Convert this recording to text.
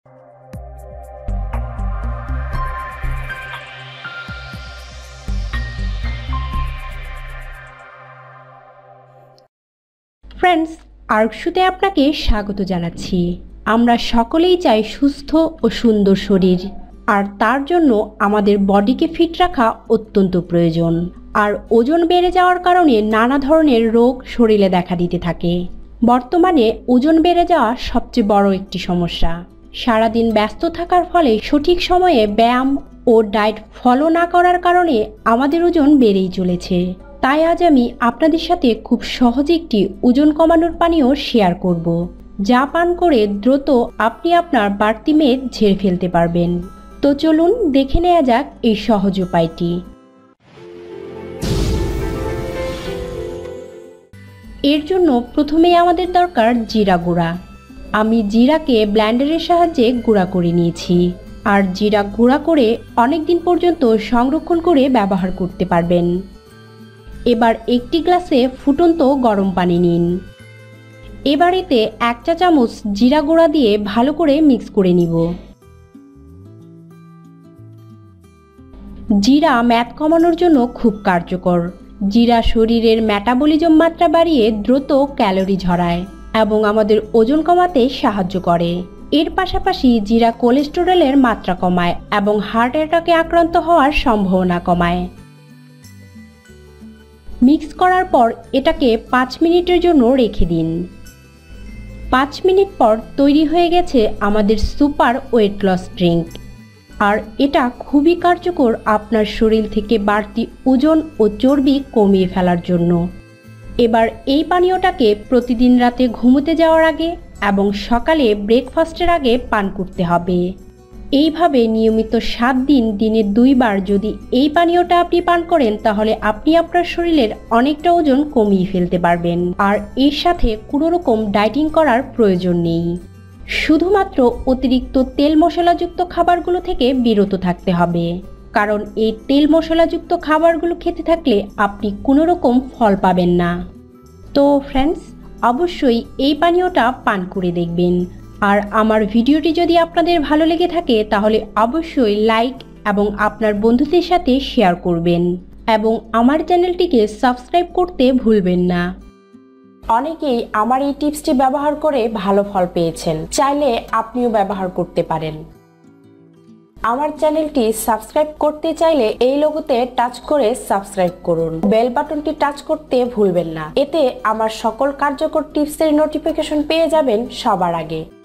Friends, আর্কশুতে আপনাকে স্বাগত জানাচ্ছি। আমরা সকলেই চাই সুস্থ ও সুন্দর শরীর, আর তার জন্য আমাদের বডিকে ফিট রাখা অত্যন্ত প্রয়োজন। আর ওজন বেড়ে যাওয়ার কারণে নানা ধরনের রোগ শরীরে দেখা দিতে থাকে। বর্তমানে ওজন বেড়ে যাওয়া সবচেয়ে বড় একটি সমস্যা। সারাদিন ব্যস্ত থাকার ফলে সঠিক সময়ে ব্যায়াম ও ডায়েট ফলো না করার কারণে আমাদের ওজন বেড়েই চলেছে। তাই আজ আমি আপনাদের সাথে খুব সহজে একটি ওজন কমানোর পানীয় শেয়ার করব, যা পান করে দ্রুত আপনি আপনার বাড়তি মেদ ঝেড়ে ফেলতে পারবেন। তো চলুন দেখে নেওয়া যাক এই সহজ উপায়টি। এর জন্য প্রথমেই আমাদের দরকার জিরা গুঁড়া। আমি জিরাকে ব্লেন্ডারের সাহায্যে গুঁড়া করে নিয়েছি। আর জিরা গুঁড়া করে অনেক দিন পর্যন্ত সংরক্ষণ করে ব্যবহার করতে পারবেন। এবার একটি গ্লাসে ফুটন্ত গরম পানি নিন। এবার এতে 1 চা চামচ জিরা গুঁড়া দিয়ে ভালো করে মিক্স করে নিব। জিরা মেদ কমানোর জন্য খুব কার্যকর। জিরা শরীরের মেটাবলিজম মাত্রা বাড়িয়ে দ্রুত ক্যালোরি ঝরায় এবং আমাদের ওজন কমাতে সাহায্য করে। এর পাশাপাশি জিরা কোলেস্টেরলের মাত্রা কমায় এবং হার্ট অ্যাটাকে আক্রান্ত হওয়ার সম্ভাবনা কমায়। মিক্স করার পর এটাকে 5 মিনিটের জন্য রেখে দিন। 5 মিনিট পর তৈরি হয়ে গেছে আমাদের সুপার ওয়েট লস ড্রিঙ্ক। আর এটা খুবই কার্যকর আপনার শরীর থেকে বাড়তি ওজন ও চর্বি কমিয়ে ফেলার জন্য। এবার এই পানীয়টাকে প্রতিদিন রাতে ঘুমোতে যাওয়ার আগে এবং সকালে ব্রেকফাস্টের আগে পান করতে হবে। এইভাবে নিয়মিত 7 দিন দিনে 2 বার যদি এই পানীয়টা আপনি পান করেন, তাহলে আপনি আপনার শরীরের অনেকটা ওজন কমিয়ে ফেলতে পারবেন। আর এর সাথে কোনো রকম ডায়েটিং করার প্রয়োজন নেই। শুধুমাত্র অতিরিক্ত তেল মশলাযুক্ত খাবারগুলো থেকে বিরত থাকতে হবে, কারণ এই তেল মশলাযুক্ত খাবারগুলো খেতে থাকলে আপনি কোনো রকম ফল পাবেন না। তো ফ্রেন্ডস, অবশ্যই এই পানীয়টা পান করে দেখবেন। আর আমার ভিডিওটি যদি আপনাদের ভালো লেগে থাকে তাহলে অবশ্যই লাইক এবং আপনার বন্ধুদের সাথে শেয়ার করবেন এবং আমার চ্যানেলটিকে সাবস্ক্রাইব করতে ভুলবেন না। অনেকেই আমার এই টিপসটি ব্যবহার করে ভালো ফল পেয়েছেন, চাইলে আপনিও ব্যবহার করতে পারেন। আমার চ্যানেলটি সাবস্ক্রাইব করতে চাইলে এই লোগোতে টাচ করে সাবস্ক্রাইব করুন। বেল বাটনটি টাচ করতে ভুলবেন না, এতে আমার সকল কার্যকর টিপসের নোটিফিকেশন পেয়ে যাবেন সবার আগে।